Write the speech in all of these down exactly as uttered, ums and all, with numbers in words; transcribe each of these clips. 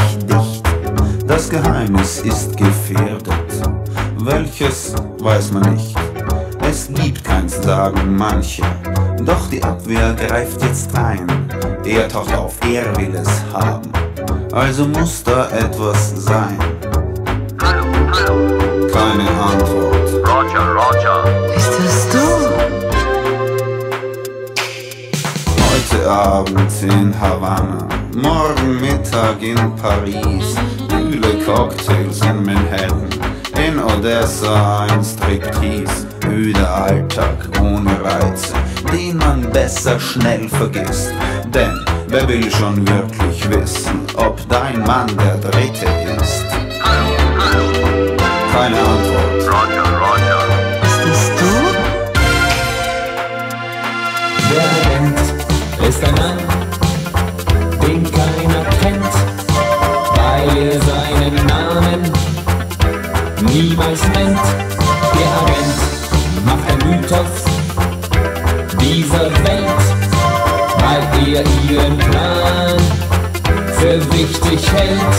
nicht dicht. Das Geheimnis ist gefährdet. Welches, weiß man nicht. Es gibt keins, sagen manche. Doch die Abwehr greift jetzt ein. Er taucht auf, er will es haben. Also muss da etwas sein. Hallo, hallo. Keine Antwort. Roger, Roger. Ist das du? Heute Abend in Havanna, morgen Mittag in Paris, kühle Cocktails in Manhattan, in Odessa ein Striptease, öder Alltag ohne Reize, den man besser schnell vergisst. Denn wer will schon wirklich wissen, ob dein Mann der Dritte ist? Hallo, hallo. Keine Antwort. Roger, Roger. Ist das du? Der Agent ist ein Mann, den keiner kennt, weil er seinen Namen niemals nennt. Der Agent macht ein Mythos dieser Welt, weil er ihren Plan für wichtig hält.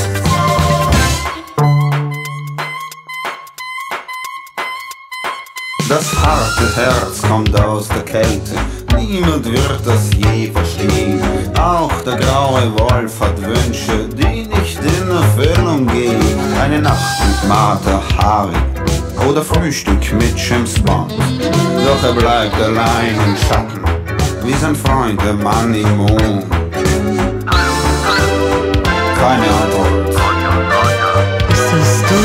Das harte Herz kommt aus der Kälte, niemand wird das je verstehen. Auch der graue Wolf hat Wünsche, die nicht in Erfüllung gehen. Eine Nacht mit Martha Hari oder Frühstück mit James Bond. Doch er bleibt allein im Schatten, wie sein Freund der Mann im Mond. Hallo, hallo. Keine Antwort. Roger, Roger. Ist das du?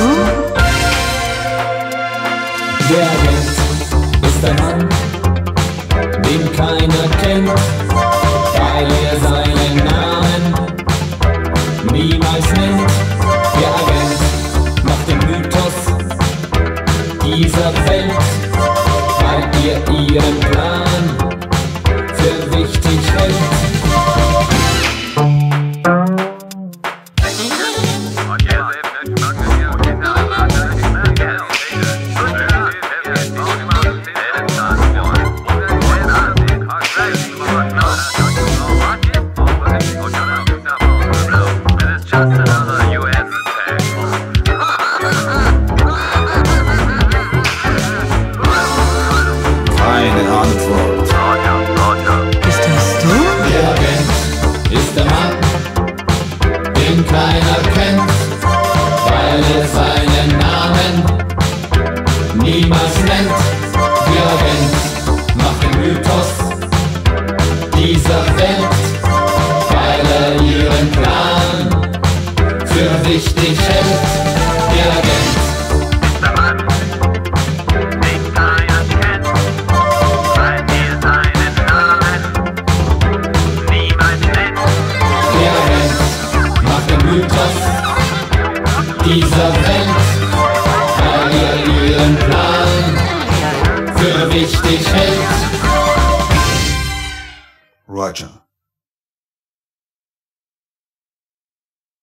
Der Agent ist ein Mann, den keiner kennt, weil er seinen Namen niemals nennt. Der Agent macht den Mythos dieser Welt, weil er ihren Plan für wichtig hält. Keine Antwort. Roger, Roger. Ist das du? Der Agent ist der Mann, den keiner kennt, weil er seinen Namen niemals nennt. Der Agent macht den Mythos dieser Welt, weil er ihren Plan für wichtig hält. Der Agent Der Mann, den keiner kennt, weil er seinen Namen niemals nennt. Der Agent macht den Mythos dieser Welt, weil er ihren Plan für wichtig hält. Roger.